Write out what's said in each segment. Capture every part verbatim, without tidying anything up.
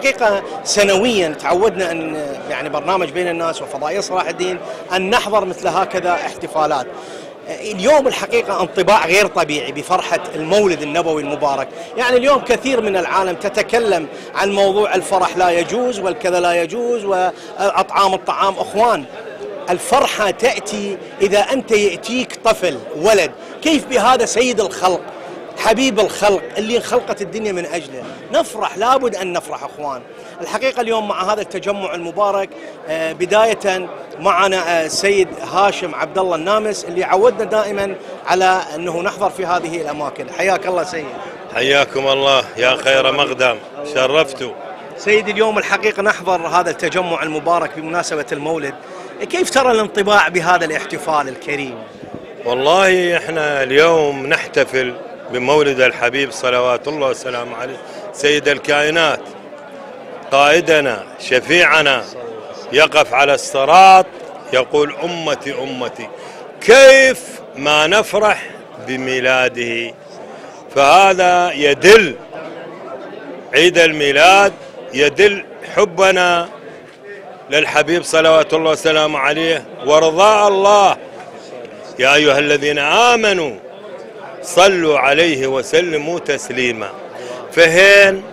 الحقيقة سنويا تعودنا أن يعني برنامج بين الناس وفضائية صلاح الدين أن نحضر مثل هكذا احتفالات. اليوم الحقيقة انطباع غير طبيعي بفرحة المولد النبوي المبارك. يعني اليوم كثير من العالم تتكلم عن موضوع الفرح لا يجوز والكذا لا يجوز وأطعام الطعام. أخوان، الفرحة تأتي إذا أنت يأتيك طفل ولد. كيف بهذا سيد الخلق حبيب الخلق اللي خلقت الدنيا من أجله؟ نفرح، لابد أن نفرح أخوان. الحقيقة اليوم مع هذا التجمع المبارك بداية معنا السيد هاشم عبد الله النامس اللي عودنا دائما على أنه نحضر في هذه الأماكن. حياك الله سيد. حياكم الله يا خير مقدم، شرفتوا سيد. اليوم الحقيقة نحضر هذا التجمع المبارك بمناسبة المولد. كيف ترى الانطباع بهذا الاحتفال الكريم؟ والله احنا اليوم نحتفل بمولد الحبيب صلوات الله وسلامه عليه، سيد الكائنات، قائدنا شفيعنا، يقف على الصراط يقول أمتي أمتي. كيف ما نفرح بميلاده؟ فهذا يدل، عيد الميلاد يدل حبنا للحبيب صلوات الله وسلامه عليه ورضاء الله. يا أيها الذين آمنوا صلوا عليه وسلموا تسليما. فهين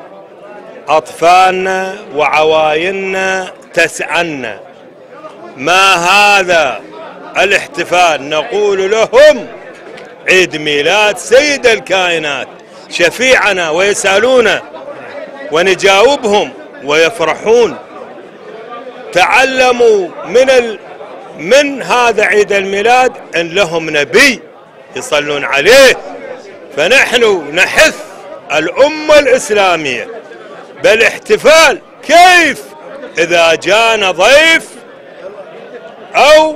أطفالنا وعوايننا تسعنا، ما هذا الاحتفال؟ نقول لهم عيد ميلاد سيد الكائنات شفيعنا، ويسألونا ونجاوبهم ويفرحون. تعلموا من ال... من هذا عيد الميلاد ان لهم نبي يصلون عليه. فنحن نحث الأمة الإسلامية بالاحتفال. كيف إذا جانا ضيف أو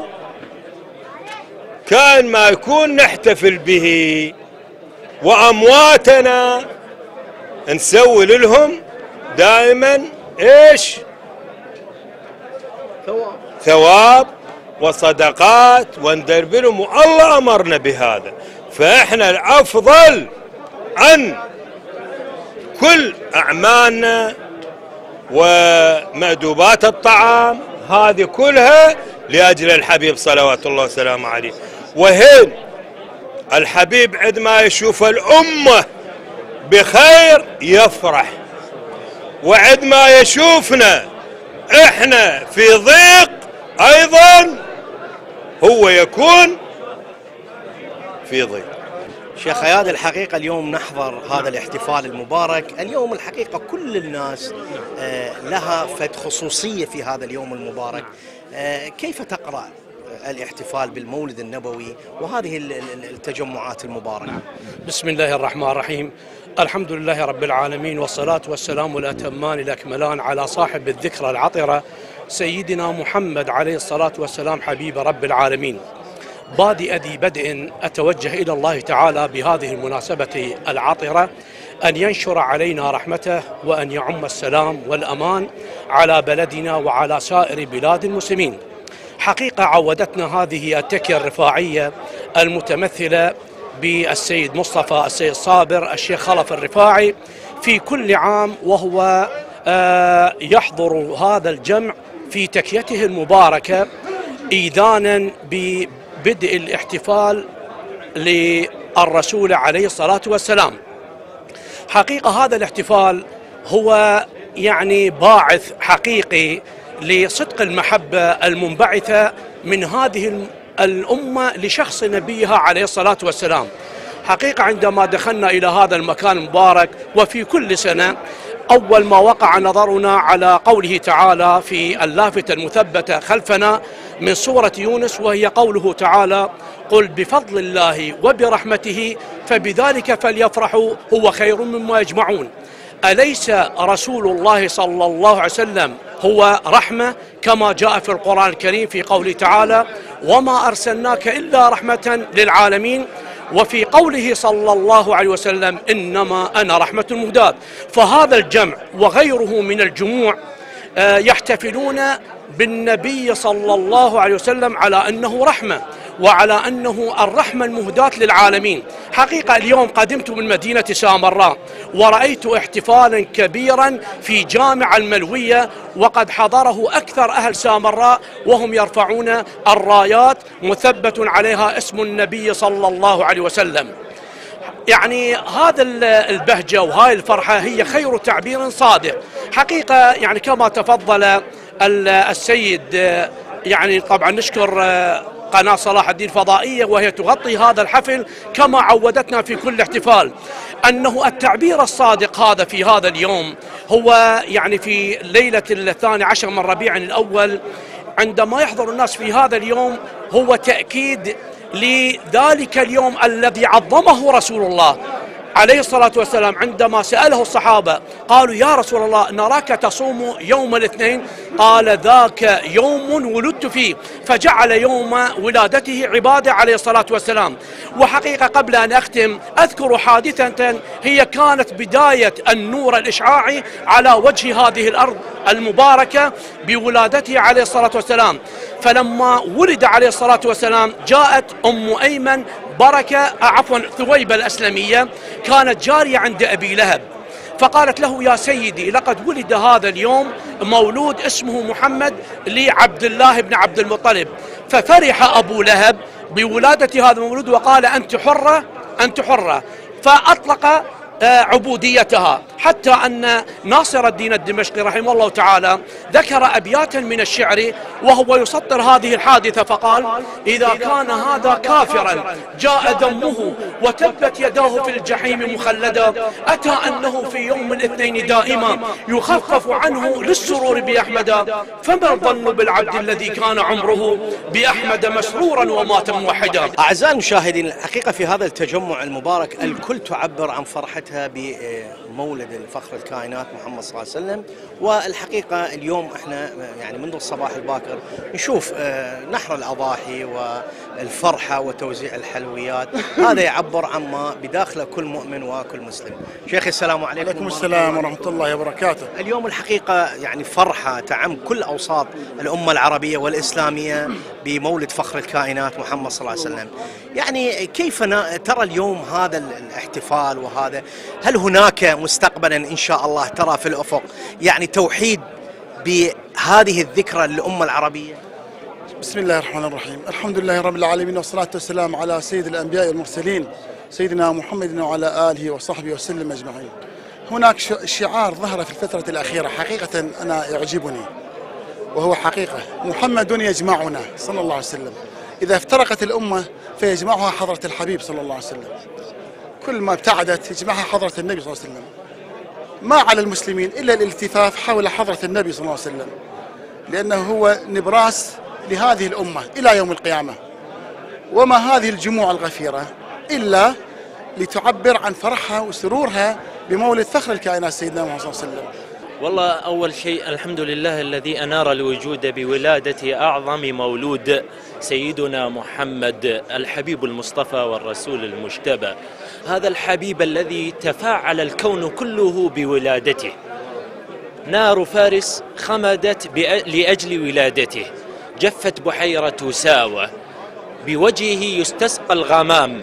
كان ما يكون نحتفل به، وأمواتنا نسوي لهم دائما إيش؟ ثواب ثواب وصدقات وندربلهم، والله أمرنا بهذا. فإحنا الأفضل عن كل أعمالنا ومأدوبات الطعام هذه كلها لأجل الحبيب صلوات الله وسلامه عليه. وهين الحبيب عندما يشوف الأمة بخير يفرح، وعندما يشوفنا إحنا في ضيق أيضا هو يكون في ضيق. شيخ اياد، الحقيقة اليوم نحضر هذا الاحتفال المبارك. اليوم الحقيقة كل الناس لها فد خصوصية في هذا اليوم المبارك. كيف تقرأ الاحتفال بالمولد النبوي وهذه التجمعات المباركة؟ بسم الله الرحمن الرحيم. الحمد لله رب العالمين، والصلاة والسلام الأتمان الأكملان على صاحب الذكرى العطرة سيدنا محمد عليه الصلاة والسلام حبيب رب العالمين. بادئ ذي بدء أتوجه إلى الله تعالى بهذه المناسبة العطرة أن ينشر علينا رحمته وأن يعم السلام والأمان على بلدنا وعلى سائر بلاد المسلمين. حقيقة عودتنا هذه التكية الرفاعية المتمثلة بالسيد مصطفى السيد صابر الشيخ خلف الرفاعي في كل عام وهو يحضر هذا الجمع في تكيته المباركة إيذانا ببدء الاحتفال للرسول عليه الصلاة والسلام. حقيقة هذا الاحتفال هو يعني باعث حقيقي لصدق المحبة المنبعثة من هذه الأمة لشخص نبيها عليه الصلاة والسلام. حقيقة عندما دخلنا إلى هذا المكان المبارك وفي كل سنة، أول ما وقع نظرنا على قوله تعالى في اللافتة المثبتة خلفنا من سورة يونس، وهي قوله تعالى: قل بفضل الله وبرحمته فبذلك فليفرحوا هو خير مما يجمعون. أليس رسول الله صلى الله عليه وسلم هو رحمة كما جاء في القرآن الكريم في قوله تعالى: وما أرسلناك إلا رحمة للعالمين، وفي قوله صلى الله عليه وسلم: إنما أنا رحمة مهداة. فهذا الجمع وغيره من الجموع يحتفلون بالنبي صلى الله عليه وسلم على أنه رحمة وعلى أنه الرحمة المهداة للعالمين. حقيقة اليوم قدمت من مدينة سامراء ورأيت احتفالا كبيرا في جامع الملوية، وقد حضره أكثر أهل سامراء وهم يرفعون الرايات مثبت عليها اسم النبي صلى الله عليه وسلم. يعني هذا البهجة وهاي الفرحة هي خير تعبير صادق. حقيقة يعني كما تفضل السيد، يعني طبعا نشكر قناة صلاح الدين الفضائية وهي تغطي هذا الحفل كما عودتنا في كل احتفال، أنه التعبير الصادق هذا في هذا اليوم هو يعني في ليلة الثاني عشر من ربيع الأول عندما يحضر الناس في هذا اليوم هو تأكيد لذلك اليوم الذي عظمه رسول الله عليه الصلاة والسلام. عندما سأله الصحابة قالوا يا رسول الله نراك تصوم يوم الاثنين، قال ذاك يوم ولدت فيه، فجعل يوم ولادته عبادة عليه الصلاة والسلام. وحقيقة قبل أن أختم أذكر حادثة هي كانت بداية النور الإشعاعي على وجه هذه الأرض المباركة بولادته عليه الصلاة والسلام. فلما ولد عليه الصلاة والسلام جاءت أم أيمن بركة عفوا ثويبة الأسلمية، كانت جارية عند أبي لهب، فقالت له يا سيدي لقد ولد هذا اليوم مولود اسمه محمد لعبد الله بن عبد المطلب. ففرح أبو لهب بولادة هذا المولود وقال أنت حرة أنت حرة، فأطلق عبوديتها. حتى أن ناصر الدين الدمشقي رحمه الله تعالى ذكر أبياتا من الشعر وهو يسطر هذه الحادثة فقال إذا كان هذا كافرا جاء ذمه وتبت يداه في الجحيم مخلدا، أتى أنه في يوم الاثنين دائما يخفف عنه للسرور بأحمد، فما الظن بالعبد الذي كان عمره بأحمد مسرورا ومات موحدا. أعزائي المشاهدين، الحقيقة في هذا التجمع المبارك الكل تعبر عن فرحتها بمولد الفخر الكائنات محمد صلى الله عليه وسلم. والحقيقة اليوم احنا يعني منذ الصباح الباكر نشوف نحر الأضاحي والفرحة وتوزيع الحلويات، هذا يعبر عما بداخله كل مؤمن وكل مسلم. شيخي السلام عليكم. وعليكم السلام ورحمة الله وبركاته. اليوم الحقيقة يعني فرحة تعم كل أوساط الأمة العربية والإسلامية بمولد فخر الكائنات محمد صلى الله عليه وسلم. يعني كيف ترى اليوم هذا الاحتفال، وهذا هل هناك مستقبلا إن شاء الله ترى في الأفق يعني توحيد بهذه الذكرى للأمة العربية؟ بسم الله الرحمن الرحيم، الحمد لله رب العالمين والصلاة والسلام على سيد الأنبياء والمرسلين سيدنا محمد وعلى آله وصحبه وسلم أجمعين. هناك شعار ظهر في الفترة الأخيرة حقيقة أنا يعجبني، وهو حقيقة محمد يجمعنا صلى الله عليه وسلم. إذا افترقت الأمة فيجمعها حضرة الحبيب صلى الله عليه وسلم، كل ما ابتعدت يجمعها حضرة النبي صلى الله عليه وسلم. ما على المسلمين إلا الالتفاف حول حضرة النبي صلى الله عليه وسلم، لأنه هو نبراس لهذه الأمة إلى يوم القيامة. وما هذه الجموع الغفيرة إلا لتعبر عن فرحها وسرورها بمولد فخر الكائنات سيدنا محمد صلى الله عليه وسلم. والله أول شيء الحمد لله الذي أنار الوجود بولادة أعظم مولود سيدنا محمد الحبيب المصطفى والرسول المجتبى، هذا الحبيب الذي تفاعل الكون كله بولادته. نار فارس خمدت لأجل ولادته، جفت بحيرة ساوة، بوجهه يستسقى الغمام،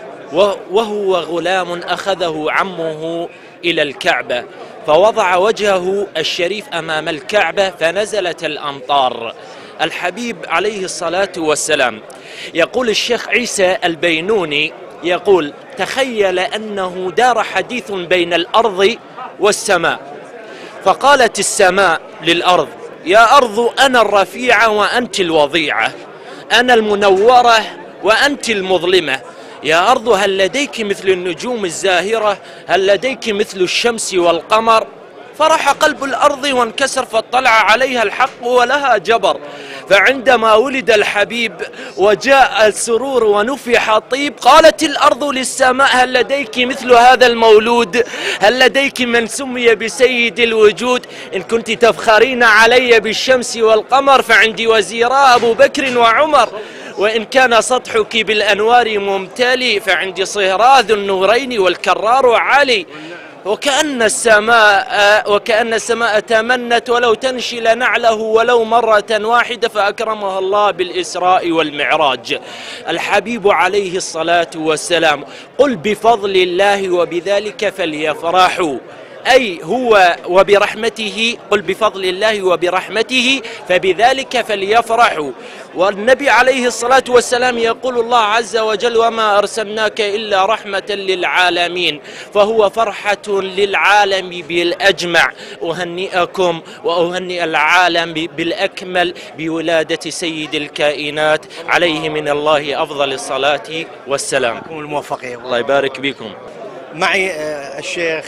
وهو غلام أخذه عمه إلى الكعبة فوضع وجهه الشريف أمام الكعبة فنزلت الأمطار. الحبيب عليه الصلاة والسلام يقول الشيخ عيسى البينوني يقول تخيل أنه دار حديث بين الأرض والسماء، فقالت السماء للأرض يا أرض أنا الرفيعة وأنت الوضيعة، أنا المنورة وأنت المظلمة، يا أرض هل لديك مثل النجوم الزاهرة، هل لديك مثل الشمس والقمر؟ فرح قلب الأرض وانكسر فاطلع عليها الحق ولها جبر. فعندما ولد الحبيب وجاء السرور ونفح الطيب قالت الأرض للسماء هل لديك مثل هذا المولود، هل لديك من سمي بسيد الوجود، إن كنت تفخرين علي بالشمس والقمر فعندي وزيراء أبو بكر وعمر، وإن كان سطحك بالأنوار ممتلي فعندي صهرا ذو النورين والكرار علي. وكأن السماء وكأن السماء تمنت ولو تنشل نعله ولو مرة واحدة، فأكرمها الله بالإسراء والمعراج. الحبيب عليه الصلاة والسلام قل بفضل الله وبذلك فليفرحوا، أي هو وبرحمته، قل بفضل الله وبرحمته فبذلك فليفرحوا. والنبي عليه الصلاة والسلام يقول الله عز وجل وما أرسلناك إلا رحمة للعالمين، فهو فرحة للعالم بالأجمع. أهنئكم وأهنئ العالم بالأكمل بولادة سيد الكائنات عليه من الله أفضل الصلاة والسلام. الموفقين. الله يبارك بكم. معي الشيخ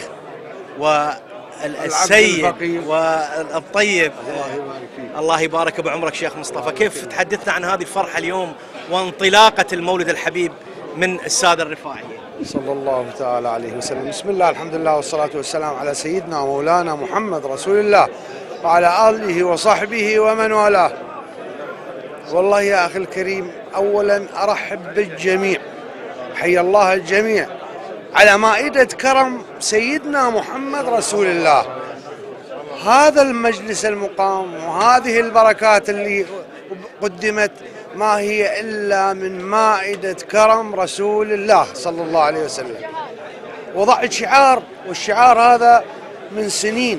والسيد والطيب، الله يبارك بعمرك شيخ مصطفى. كيف تحدثنا عن هذه الفرحة اليوم وانطلاقة المولد الحبيب من السادة الرفاعيين؟ صلى الله تعالى عليه وسلم. بسم الله، الحمد لله والصلاة والسلام على سيدنا ومولانا محمد رسول الله وعلى آله وصحبه ومن والاه. والله يا أخي الكريم، أولا أرحب بالجميع، حي الله الجميع على مائدة كرم سيدنا محمد رسول الله. هذا المجلس المقام وهذه البركات اللي قدمت ما هي إلا من مائدة كرم رسول الله صلى الله عليه وسلم. وضعت شعار، والشعار هذا من سنين،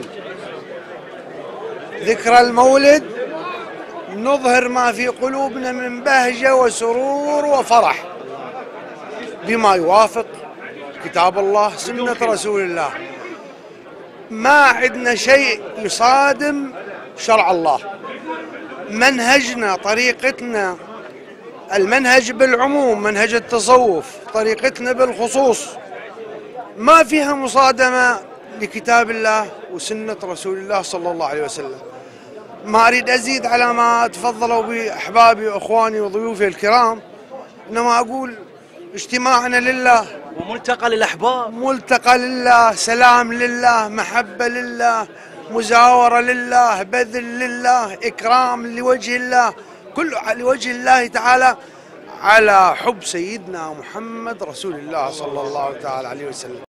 ذكرى المولد نظهر ما في قلوبنا من بهجة وسرور وفرح بما يوافق كتاب الله سنة رسول الله. ما عندنا شيء يصادم شرع الله. منهجنا، طريقتنا، المنهج بالعموم، منهج التصوف، طريقتنا بالخصوص ما فيها مصادمة لكتاب الله وسنة رسول الله صلى الله عليه وسلم. ما أريد أزيد على ما تفضلوا بأحبابي وأخواني وضيوفي الكرام، إنما أقول اجتماعنا لله وملتقى للأحباب، ملتقى لله، سلام لله، محبة لله، مزاورة لله، بذل لله، إكرام لوجه الله، كله لوجه الله تعالى على حب سيدنا محمد رسول الله صلى الله تعالى عليه وسلم.